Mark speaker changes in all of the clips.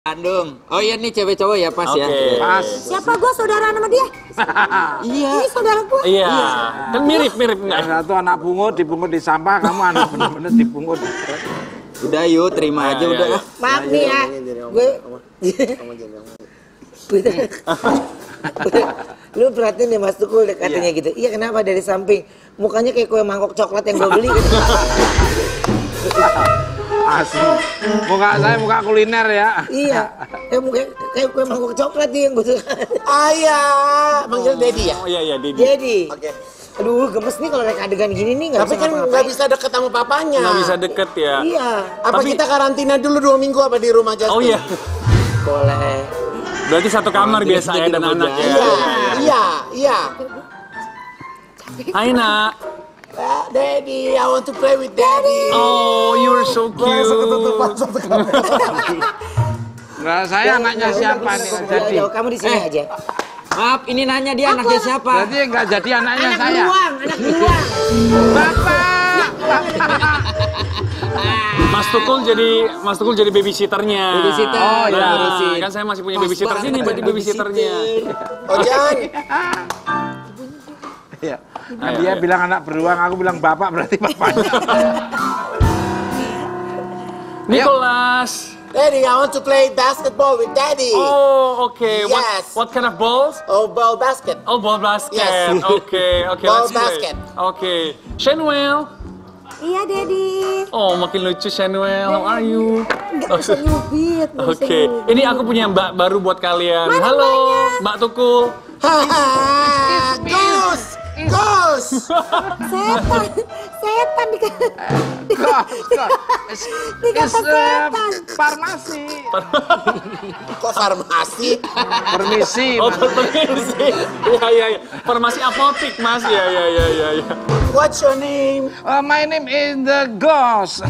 Speaker 1: Bandung. Oh iya nih cewek cowok ya pas ya.
Speaker 2: Pas.
Speaker 3: Siapa gua saudara sama dia?
Speaker 1: Iya.
Speaker 3: Ini saudara gua.
Speaker 2: Iya. Kan mirip enggak?
Speaker 4: Satu anak bungut dibungut di sampah, kamu anak bener-bener dibungut.
Speaker 1: Udah yuk terima aja udah.
Speaker 3: Maaf nih ya. Gue lu perhatiin deh Mas Tukul katanya gitu. Iya kenapa dari samping mukanya kayak kue mangkok coklat yang gue beli gitu.
Speaker 4: Asli. Muka saya muka kuliner ya.
Speaker 3: Iya. Kayak kue mangkok coklat dia yang gue suka.
Speaker 5: Ayah, manggil Dedi ya?
Speaker 2: Oh iya Dedi.
Speaker 3: Jadi.
Speaker 5: Oke.
Speaker 3: Aduh, gemes nih kalau naik adegan gini nih nggak
Speaker 5: Tapi
Speaker 3: bisa
Speaker 5: kan
Speaker 3: ngapa-ngapain.
Speaker 5: nggak bisa deket sama papanya.
Speaker 2: Nggak bisa deket ya.
Speaker 3: Iya.
Speaker 5: Apa kita karantina dulu 2 minggu apa di rumah Justin?
Speaker 2: Oh iya.
Speaker 3: Boleh.
Speaker 2: Berarti satu kamar biasa ya dan anak ya.
Speaker 5: Iya.
Speaker 2: Hai nak.
Speaker 5: Daddy, I want to play with Daddy.
Speaker 2: Oh, you're so cute.
Speaker 4: Nah, saya anaknya siapa nih? Jadi.
Speaker 3: Kamu di sini aja.
Speaker 1: Maaf, ini nanya dia anaknya siapa?
Speaker 4: Jadi nggak jadi anaknya
Speaker 3: Anak
Speaker 4: saya.
Speaker 3: beruang, anak beruang.
Speaker 4: Bapak.
Speaker 2: Mas Tukul jadi babysitternya.
Speaker 1: Babysitter.
Speaker 4: Oh, iya.
Speaker 1: Ngurusin.
Speaker 2: Kan saya masih punya babysitter sini, berarti babysitternya.
Speaker 5: Ojan.
Speaker 4: Iya.
Speaker 2: Ayo,
Speaker 4: Dia
Speaker 2: ayo.
Speaker 4: bilang anak beruang, aku bilang bapak berarti bapaknya.
Speaker 2: Nicholas.
Speaker 5: Daddy, I want to play basketball with Daddy.
Speaker 2: Oh, okay.
Speaker 5: Yes.
Speaker 2: What kind of balls?
Speaker 5: Oh, ball basket.
Speaker 2: Oh, ball basket.
Speaker 5: Yes.
Speaker 2: Okay.
Speaker 5: Ball
Speaker 2: Let's play.
Speaker 5: basket.
Speaker 2: Okay. Shanuel.
Speaker 3: Iya, Daddy.
Speaker 2: Oh, makin lucu Shanuel. How are you?
Speaker 3: Nggak bisa nyubit. nggak bisa
Speaker 2: Oke.
Speaker 3: nyubit.
Speaker 2: Ini aku punya mbak baru buat kalian.
Speaker 3: Mana
Speaker 2: Halo,
Speaker 3: mbaknya?
Speaker 2: Mbak Tukul.
Speaker 5: Hahaha, Ghost.
Speaker 3: Setan dikata setan.
Speaker 4: Farmasi.
Speaker 5: Kok farmasi?
Speaker 4: Permisi.
Speaker 2: Oh,
Speaker 4: Mas.
Speaker 2: permisi. Iya. Farmasi apotik, Mas. Iya.
Speaker 5: What's your name?
Speaker 4: My name is the Ghost.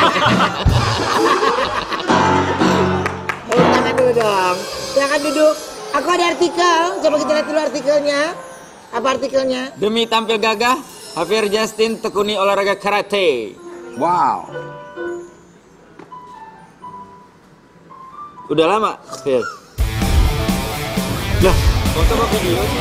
Speaker 3: Tangan dulu dong. Silakan duduk. Aku ada artikel. Coba kita lihat dulu artikelnya. Apa artikelnya?
Speaker 1: Demi tampil gagah, Javier Justin tekuni olahraga karate.
Speaker 4: Wow.
Speaker 1: Udah lama, Phil? Lah, foto apa video sih?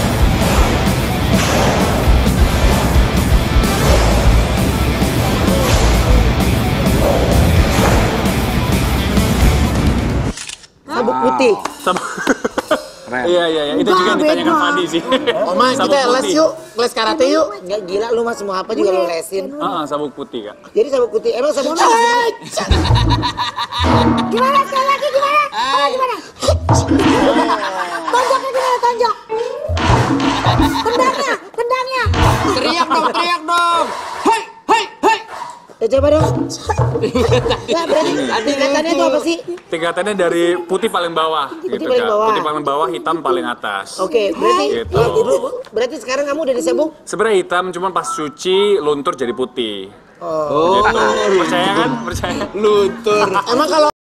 Speaker 3: Sabuk putih.
Speaker 4: Keren.
Speaker 2: Iya. Itu juga yang ditanyakan Fadi sih.
Speaker 5: Oma,
Speaker 2: Sabuk
Speaker 5: kita les
Speaker 2: putih.
Speaker 5: yuk. Les karate yuk.
Speaker 3: Nggak gila lu mas mau apa juga lu lesin.
Speaker 2: Sabuk putih, Kak.
Speaker 3: Jadi sabuk putih. Emang sabuk putih. Gimana sekali lagi gimana? Gimana? Tonjoknya gimana tonjok? Tendangnya.
Speaker 1: Teriak dong! Hei!
Speaker 3: Ya coba dong. Ya berarti tingkatannya itu apa sih?
Speaker 2: Tingkatannya dari putih paling bawah,
Speaker 3: Putih
Speaker 2: gitu
Speaker 3: paling
Speaker 2: Kak.
Speaker 3: bawah.
Speaker 2: Putih paling bawah, hitam paling atas.
Speaker 3: Oke, berarti
Speaker 2: Gitu.
Speaker 3: berarti sekarang kamu udah disebut?
Speaker 2: Sebenarnya hitam, cuman pas suci luntur jadi putih.
Speaker 1: Oh,
Speaker 2: Gitu. Percaya kan? Percaya.
Speaker 1: luntur.
Speaker 5: Emang kalau